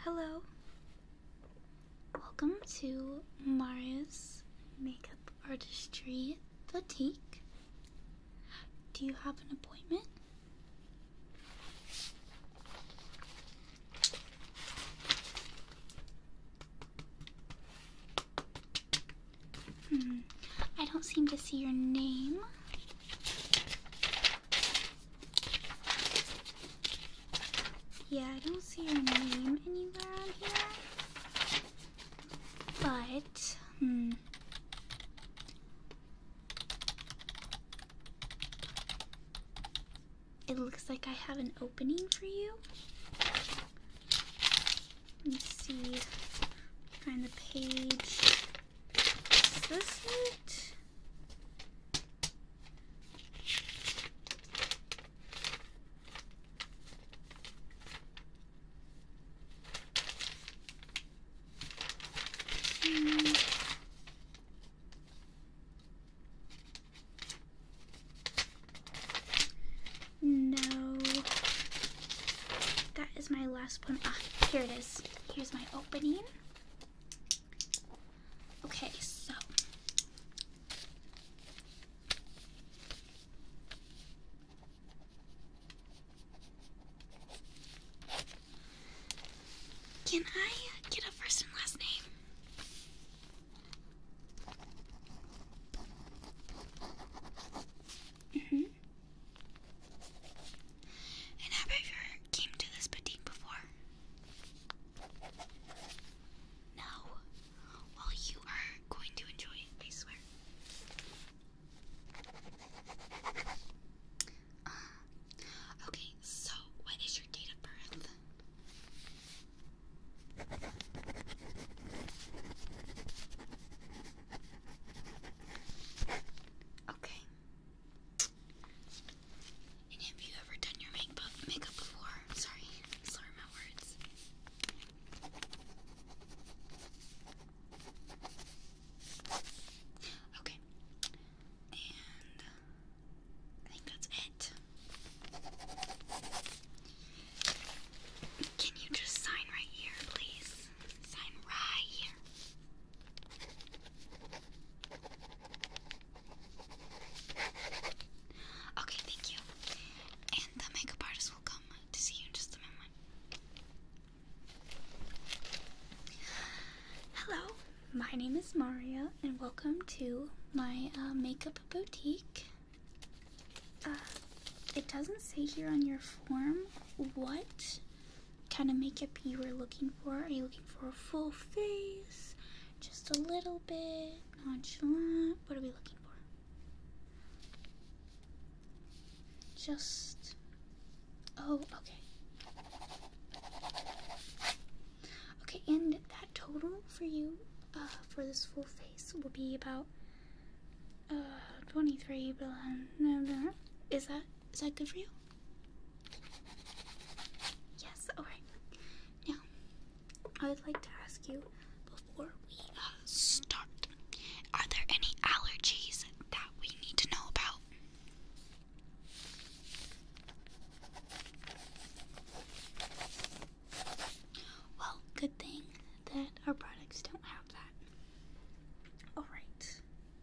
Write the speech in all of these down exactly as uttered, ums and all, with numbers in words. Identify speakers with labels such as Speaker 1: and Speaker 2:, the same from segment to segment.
Speaker 1: Hello. Welcome to Maria's Makeup Artistry Boutique. Do you have an appointment? Hmm. I don't seem to see your name. Yeah, I don't see your name anywhere on here. But, hmm. It looks like I have an opening for you. Let me see. Find the page. Is this it? No, that is my last one. Ah, here it is. Here's my opening. Okay, so can I get a first and last name? Mm-hmm. And have you ever came to this boutique before? No. Well, you are going to enjoy it, I swear. Uh, okay, so what is your date of birth? Okay. And have you ever done your makeup makeup before? Sorry, slur my words. Okay. And I think that's it. Can you just sign right here, please? Sign right here. Okay, thank you. And the makeup artist will come to see you in just a moment. Hello, my name is Maria, and welcome to my uh, makeup boutique. Uh, it doesn't say here on your form what kind of makeup you were looking for. Are you looking for a full face? Just a little bit? Nonchalant? What are we looking for? Just... Oh, okay. Okay, and that total for you, uh, for this full face will be about, uh, twenty-three, blah, blah, blah. Is that, is that good for you? Yes, alright. Now, I would like to ask you, before we uh, start, are there any allergies that we need to know about? Well, good thing that our products don't have that. Alright.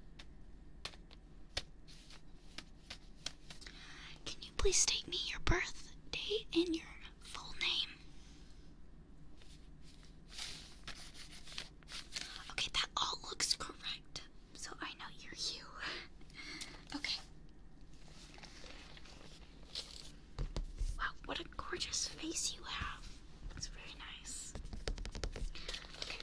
Speaker 1: Can you please state me your birth date and your full name? Okay, that all looks correct, so I know you're you. Okay. Wow, what a gorgeous face you have. That's very nice. Okay.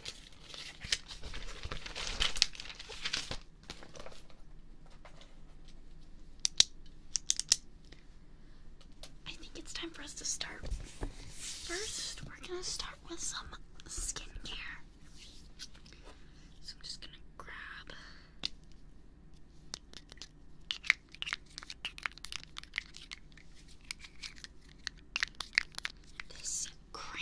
Speaker 1: I think it's time for us to start. First, we're gonna start with some skincare. So I'm just gonna grab this cream.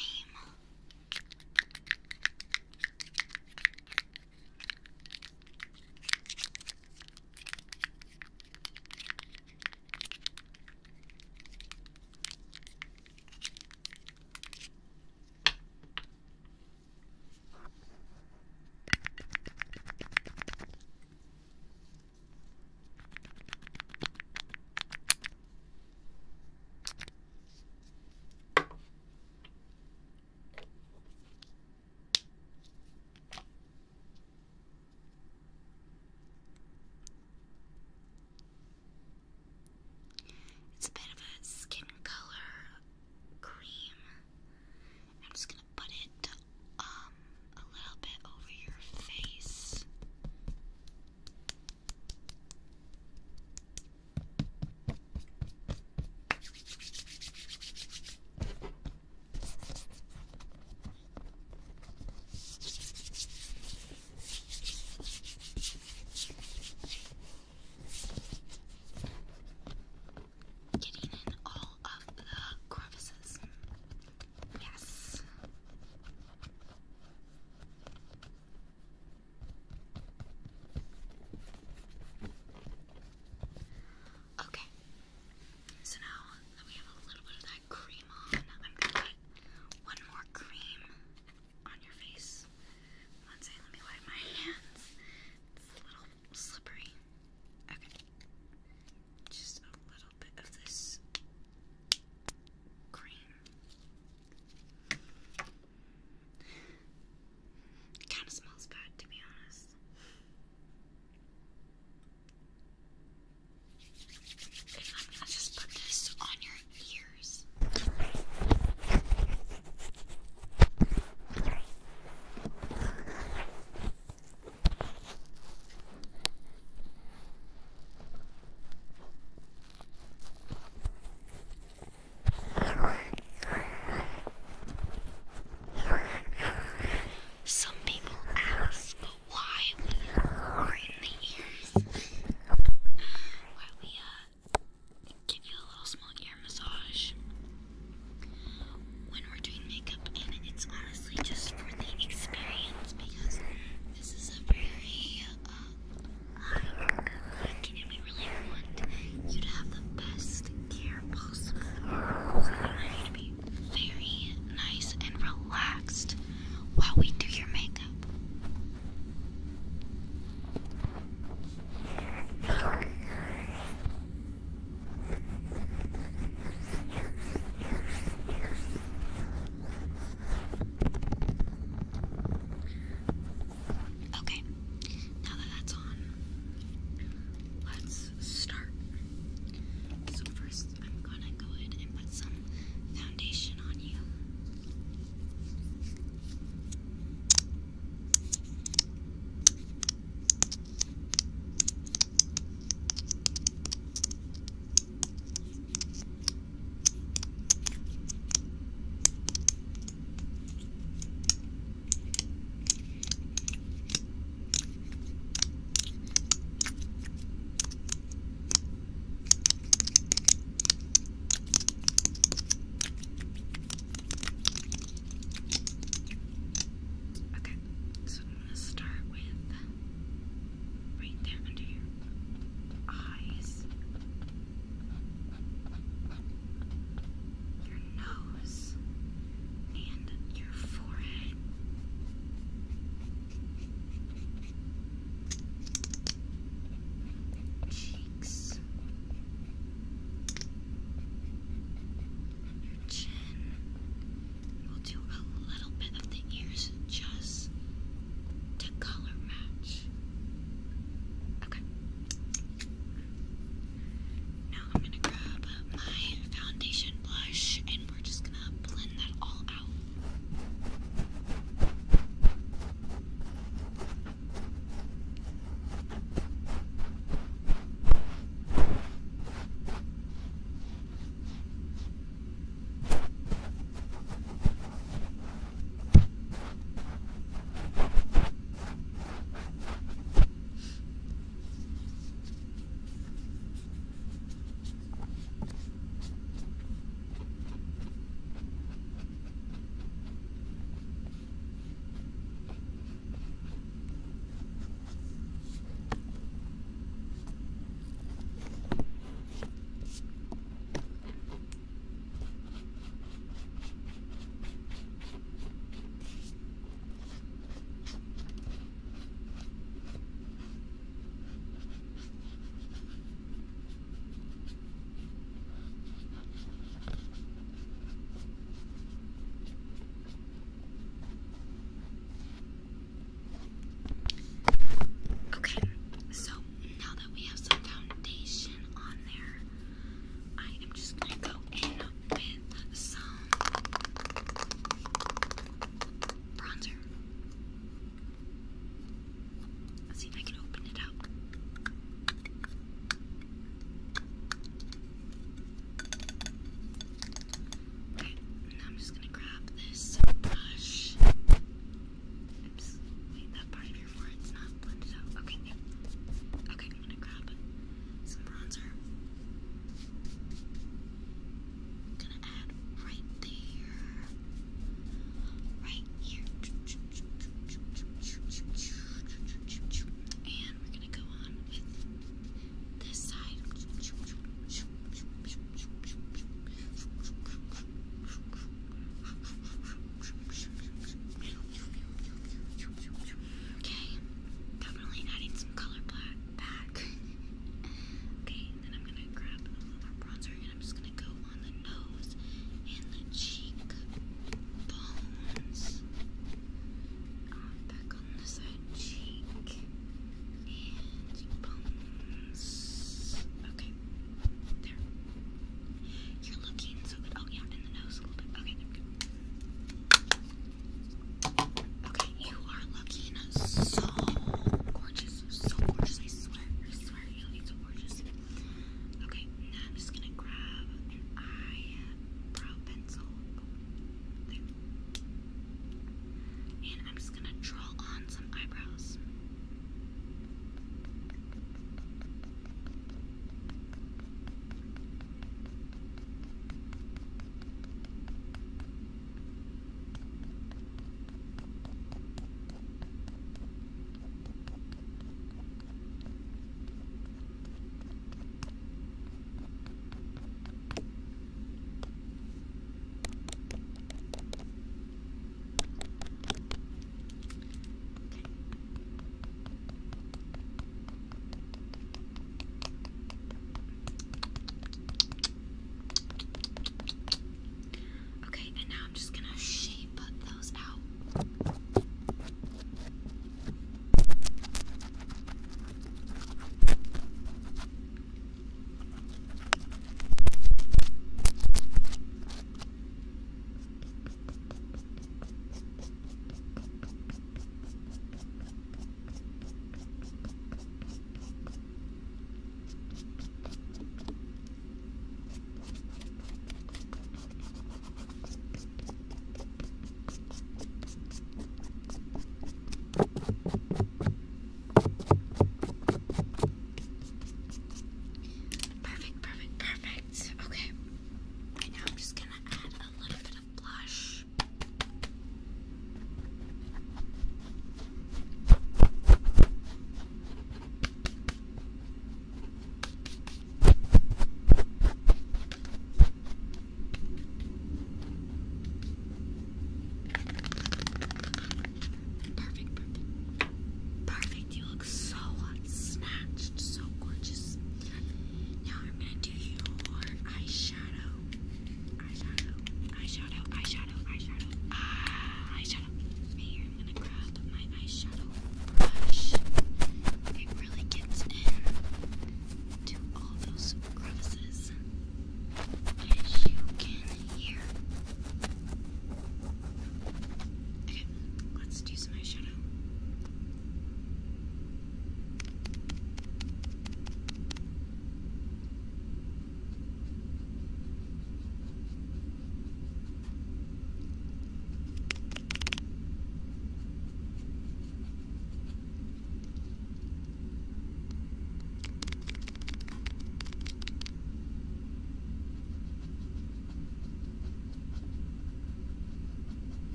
Speaker 1: while we do